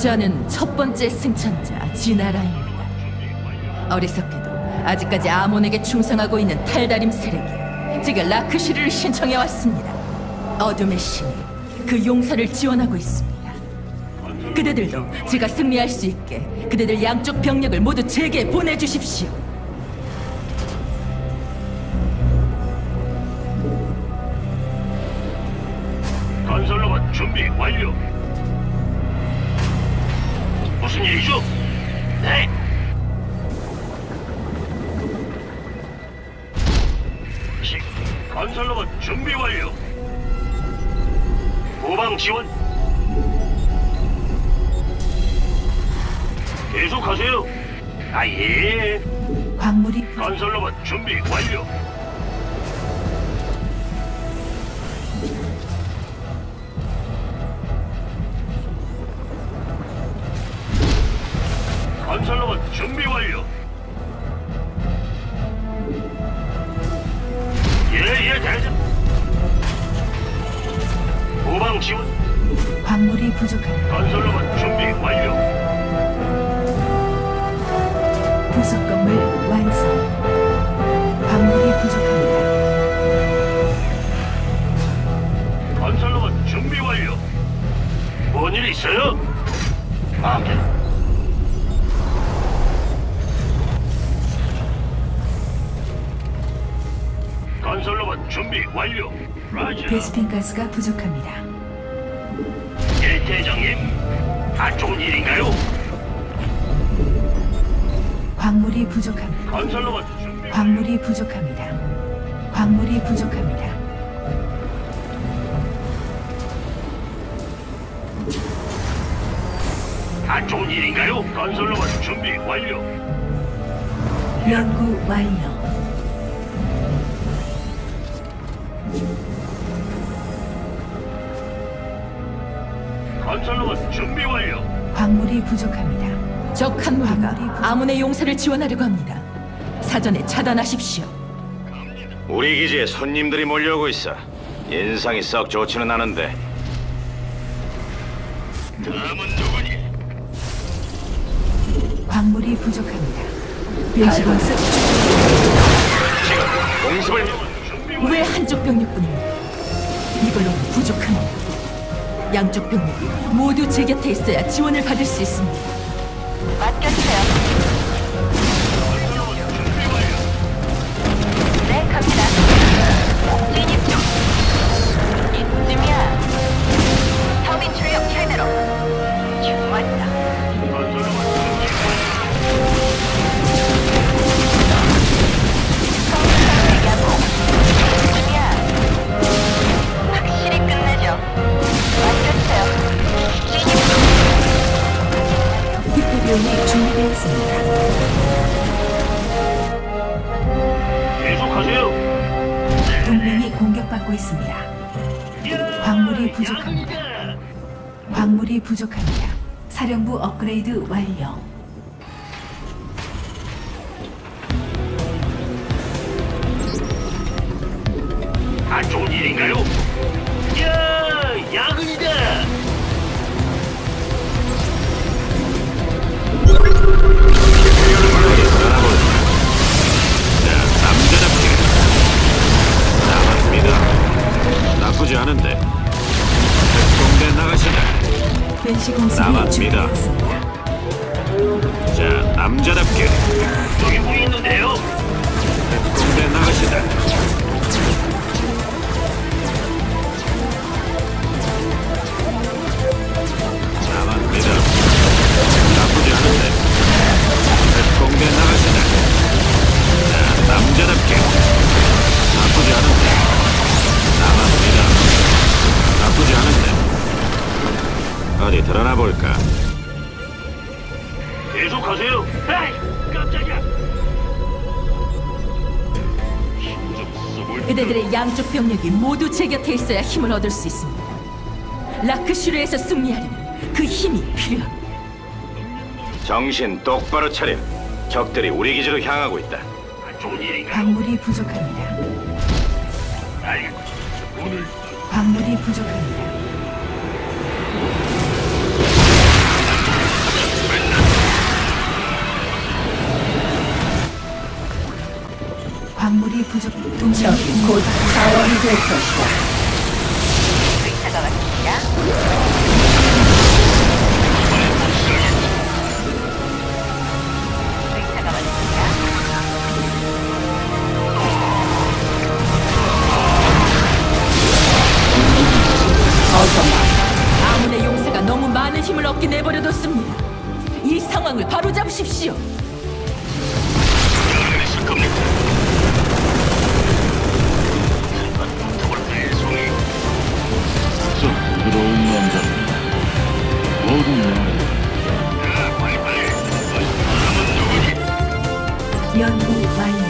저는 첫 번째 승천자 지나라입니다. 어리석게도 아직까지 아몬에게 충성하고 있는 탈다림 세력이 제가 라크시르를 신청해 왔습니다. 어둠의 신이 그 용사를 지원하고 있습니다. 그대들도 제가 승리할 수 있게 그대들 양쪽 병력을 모두 제게 보내주십시오. 건설로봇 준비 완료. 무슨 일이죠? 네. 건설로봇 준비 완료. 후방 지원. 계속하세요. 아 예. 광물이 건설로봇 준비 완료. 건설로봇 준비 완료. 예예 대장. 후방 지원. 광물이 부족합니다. 건설로봇 준비 완료. 부속 건물 완성. 광물이 부족합니다. 건설로봇 준비 완료. 뭔 일 있어요? 아, 네. 건설로봇 준비 완료. 라자. 베스핀 가스가 부족합니다. 예, 대장님. 안 좋은 일인가요? 광물이 부족합니다. 건설로봇 준비. 광물이 부족합니다. 광물이 부족합니다. 안 좋은 일인가요? 건설로봇 준비 완료. 연구 완료. 건설로봇 준비 완료. 광물이 부족합니다. 적 한 무리가 아몬의 용사를 지원하려고 합니다. 사전에 차단하십시오. 우리 기지에 손님들이 몰려오고 있어. 인상이 썩 좋지는 않은데. 다음은 누구니? 광물이 부족합니다. 변시건스 지금 공습을 왜 한쪽 병력뿐입니까? 이걸로 부족합니다. 양쪽 병력이 모두 제 곁에 있어야 지원을 받을 수 있습니다. 맡겨주세요. 네, 갑니다. 진입 중. 이쯤이야. 터빈 출력 최대로. 좋았다. 건설로봇 준비 얘기하고. 이쯤이야. 확실히 끝내죠. 맡겨주세요. 진입 중. 히페리온이 준비되었습니다. 계속하세요. 동맹이 공격받고 있습니다. 광물이 부족합니다. 광물이 부족합니다. 사령부 업그레이드 완료. 안 좋은 일인가요? 야, 야근이다. 자, 남자답게 나갑니다. 나쁘지 않은데. 특공대 나가시다. 벤시 공습이 나갑니다. 준비되었습니다. 자, 남자답게 저기 뭐 있는데요? 특공대 나가시다. 나갑니다. 나쁘지 않은데. 특공대 나가시다. 자, 남자답게 나쁘지 않은데. 나갑니다. 나쁘지 않은데. 어디 드러나 볼까? 계속하세요. 에이, 깜짝이야. 힘좀 써볼. 그대들의 양쪽 병력이 모두 제 곁에 있어야 힘을 얻을 수 있습니다. 라크슈르에서 승리하려면 그 힘이 필요합니다. 정신 똑바로 차려. 적들이 우리 기지로 향하고 있다. 안 좋은 일인가요? 광물이 부족합니다. 알겠고. 오늘 광물이 부족합니다. 부족. 적이 곧 자원이 될 것이다. 의사가 왔습니다. 의사가 왔습니다. 어서 말. 아문의 용사가 너무 많은 힘을 얻게 내버려뒀습니다. 이 상황을 바로잡으십시오. 있을 겁니까? 붙어볼까요, 송이? 저 부드러운 남자 모두 명예 야, 빨리. 사람은 누구니? 연구 완료.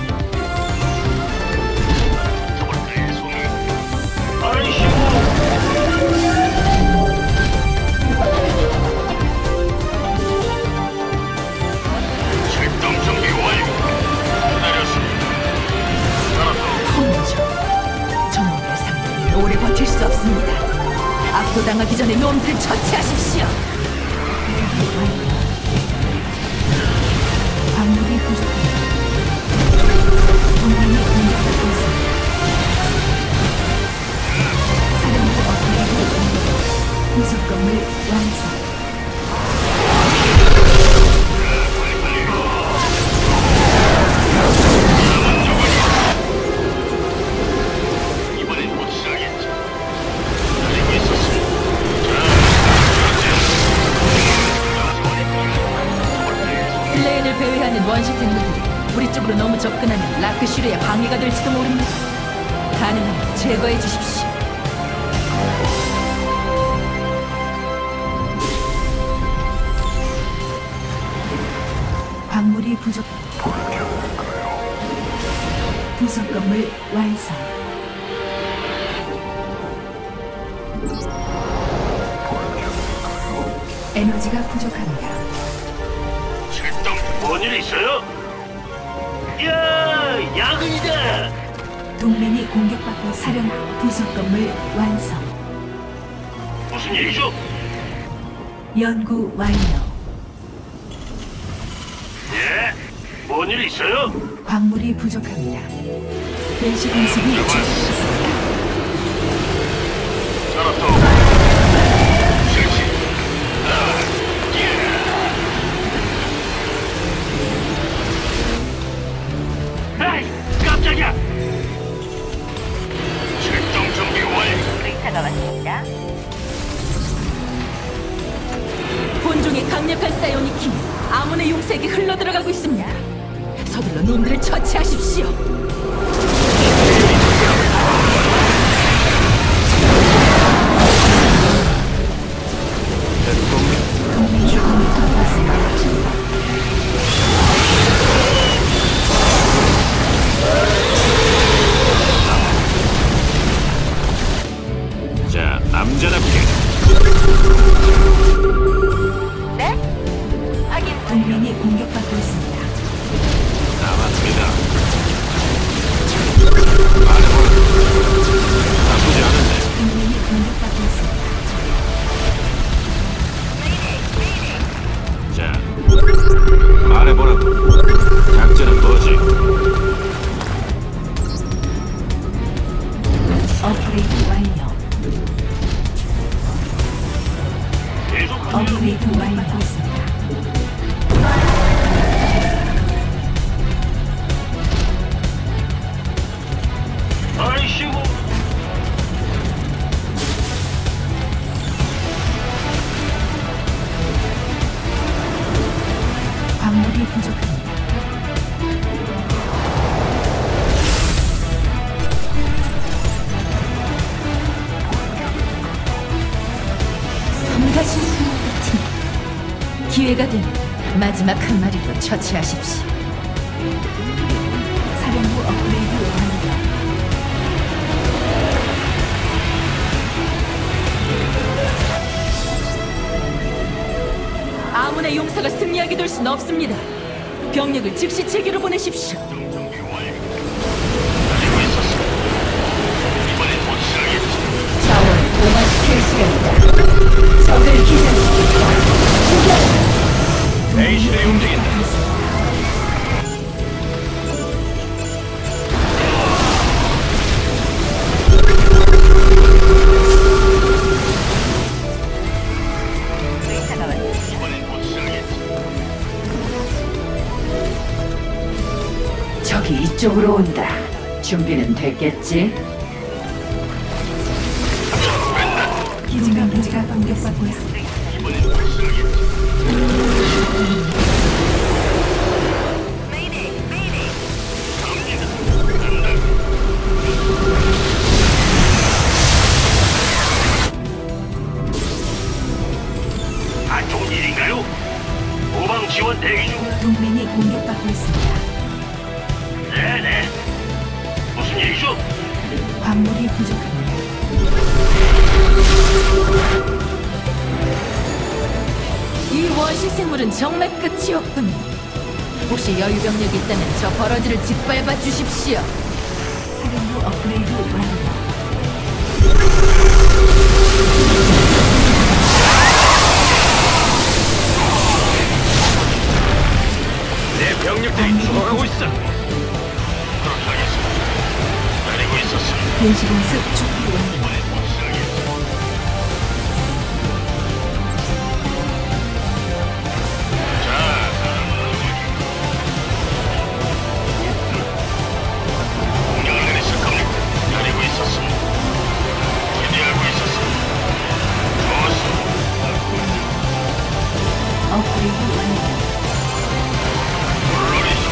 붙어볼까요, 송이? 아이씨고. 출동 준비 완료. 기다렸습니다. 알았다. 혼종. 저놈의 상대는 오래 버틸 수 없습니다. 압도당하기 전에 놈들을 처치하십시오. 광물이 부족합니다. 동맹이 공격받고 있습니다. 사령부 업그레이드 완료. 부속 건물 완성. 이번엔 못 살겠지. 기다리고 있었어. 슬레인을 배회하는 원시 생물들이 우리 쪽으로 너무 접근하면 라크슈르의 방해가 될지도 모릅니다. 가능하면 제거해 주십시오. 광물이 부족합니다. 부속 건물 완성. 에너지가 부족합니다. 출동. 뭔일 있어요? 야, 야근이다. 동맹이 공격받고 사령 부속 건물 완성. 무슨 일이죠? 연구 완료. 예? 뭔일 있어요? 광물이 부족합니다. 벤시 공습이 준비됐습니다. 알았다. 실시. 에이, 깜짝이야. 출동 준비 완료. 의사가 왔습니다. 본종의 강력한 사이오닉 힘이 아몬의 용색이 흘러들어가고 있습니다. 서둘러 놈들을 처치하십시오. 동맹이 공격받고 있습니다. 자, 남자답게 네? 확인 완료. 동맹이 공격받고 있습니다. 나왔습니다. 말해보라. 나쁘지 않은데. 동맹이 공격받고 있습니다. 자, 말해보라고. 작전은 뭐지? 업그레이드 완료. 계속 업그레이드 완료받고 있습니다. 아이씨고. 광물이 부족합니다. 성가신 소녀 같은 기회가 되면 마지막 한 마리도 처치하십시오. 사령부 업그레이드 완료. 아문의 용사가 승리하게 될 수는 없습니다. 병력을 즉시 제기로 보내십시오. 준비 완료. 기다리고 있었어. 이번엔 못 살겠지. 자원을 동화시킬 시간이다. 적을 기절시키고 A 시대 움직인다. 적이 이쪽으로 온다. 준비는 됐겠지? 기지가 공격받고 있습니다. 안 좋은 일인가요? 후방 지원 대기 중. 동맹이 공격받고 있습니다. 네네. 무슨 일이죠? 광물이 부족합니다. 이 원시 생물은 정말 끝이 없군요. 혹시 여유 병력이 있다면 저 버러지를 짓밟아 주십시오. 사령부 업그레이드 완료. 내 병력들이 죽어가고 있어. 그렇게 하겠습니다. 기다리고 있었습니다. 電子공습 준비 완료. 공격을 내리실 겁니까? 기다리고 있었습니다. 기대하고 있었습니다. 좋았습니다. 업그레이드 완료. 물론이죠.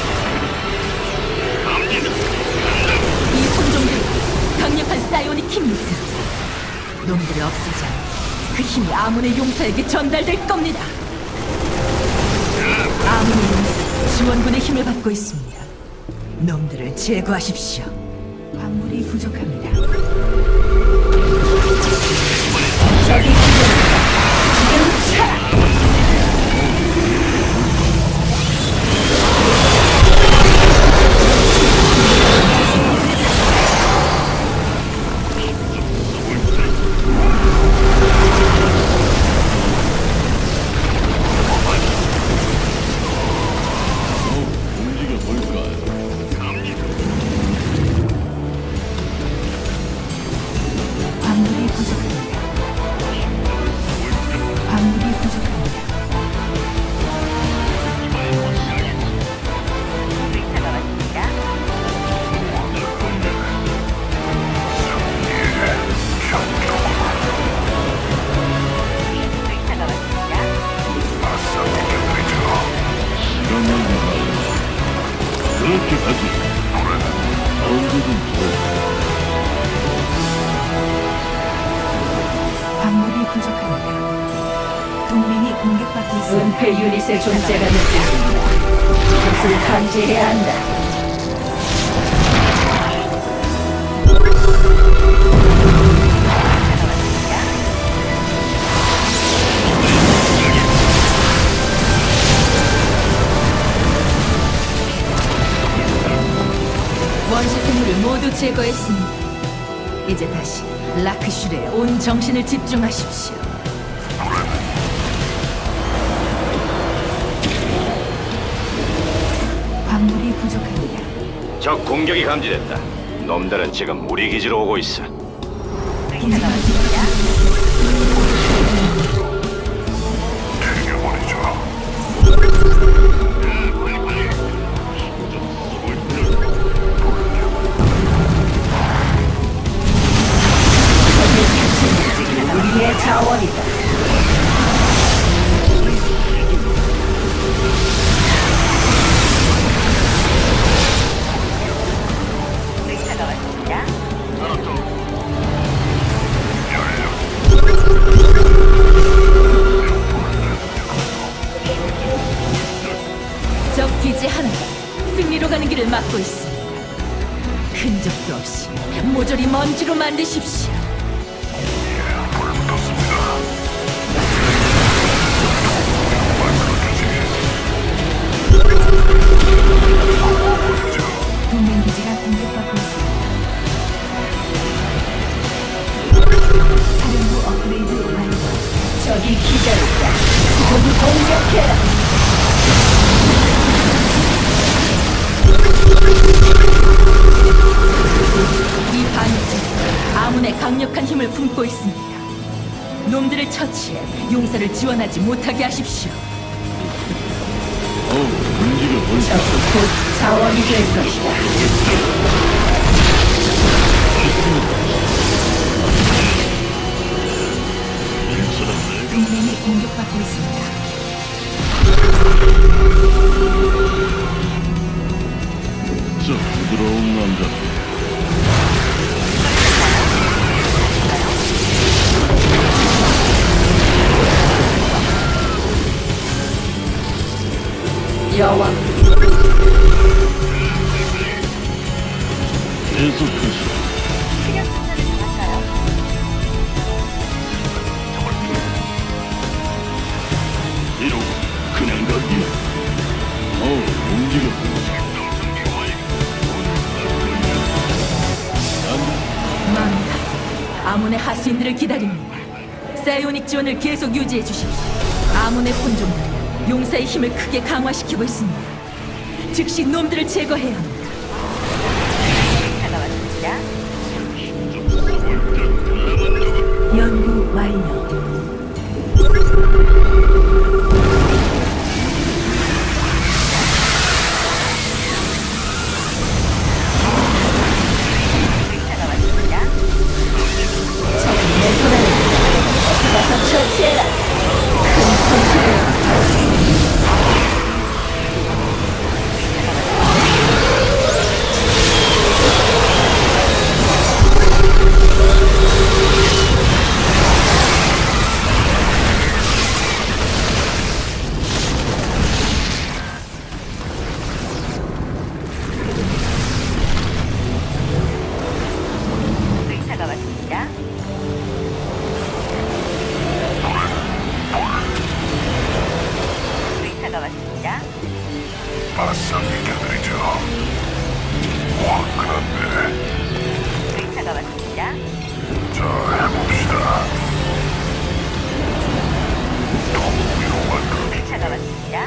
갑니다. 간다고. 이 혼종들은 강력한 사이오닉 힘이다. 놈들을 없애자 그 힘이 아문의 용사에게 전달될 겁니다. 아문의 용사 지원군의 힘을 받고 있습니다. 놈들을 제거하십시오. 광물이 부족합니다. 저기 기다린다. 지금 차! 움직여볼까요? 광물이 부족합니다. 광물이 부족합니다. 의사가 왔습니다. 의사가 왔습니다. 시간만 봐요. 그렇게 가지. 언제든 광물이 부족합니다. 동맹이 공격받고 있습니다. 은폐 유닛의 존재가 느껴집니다. 이것을 감지해야 한다. 원시 생물을 모두 제거했습니다. 이제 다시 라크슈레에 온 정신을 집중하십시오. 광물이 부족합니다. 적 공격이 감지됐다. 놈들은 지금 우리 기지로 오고 있어. 의사가 왔습니다. 우리의 자원이다. 의사가 왔습니다. 적 기지 하나가 승리로 가는 길을 막고 있습니다. 흔적도 없이 모조리 먼지로 만드십시오. 동맹 기지가 공격받고 있습니다. 사령부 업그레이드 완료. 적이 기다렸다. 모두 공격해라. 이 반역자는 아문의 강력한 힘을 품고 있습니다. 놈들을 처치해 용사를 지원하지 못하게 하십시오. 문제 움직여 볼까? 적이 곧 자원이 될 것이다. 동맹이 공격받고 있습니다. 저 부드러운 남자. 여왕, 계속하시. 시력 순서를 정할까요? 이러고 그냥 가기. 움직여. 망다. 아몬의 하수인들을 기다립니다. 사이오닉 지원을 계속 유지해 주십시오. 아몬의 혼종들은 용사의 힘을 크게 강화시키고 있습니다. 즉시 놈들을 제거해야 합니다. 의사가 왔습니다. 연구 완료. 의사가 왔습니다. 적은 내 손 안에 있다. 어서 가서 처치해라. 큰 손길을 의사가 왔습니다. 의사가 왔습니다. 바싹 익혀드리죠. 화끈한데. 의사가 왔습니다. 자, 해봅시다. 너무 위험한 의사가 왔습니다.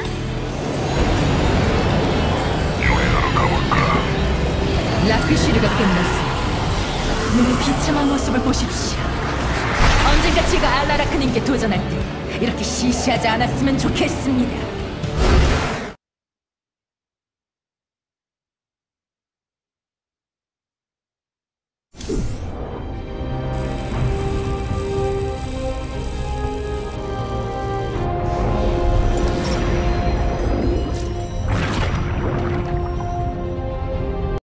요리하러 가볼까? 라크시르가 끝났습니다. 놈의 비참한 모습을 보십시오. 언젠가 제가 알라라크님께 도전할 때 이렇게 시시하지 않았으면 좋겠습니다.